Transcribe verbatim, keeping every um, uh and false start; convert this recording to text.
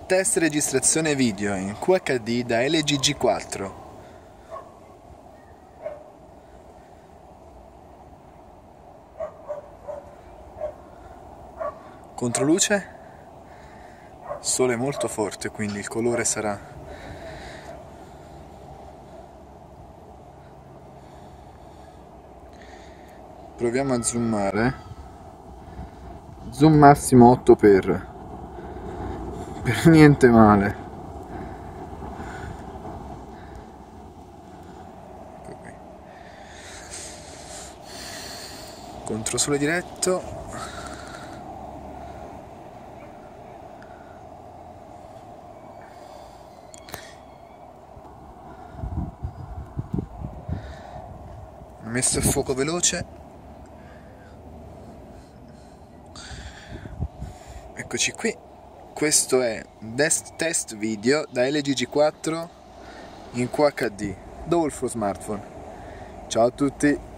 Test registrazione video in Q H D da L G G quattro. Controluce, sole molto forte, quindi il colore sarà proviamo a zoomare, zoom massimo otto per per niente male. Ecco qui. Controsole diretto. Messo a fuoco veloce. Eccoci qui. Questo è test video da L G G quattro in Q H D, dove il suo smartphone. Ciao a tutti.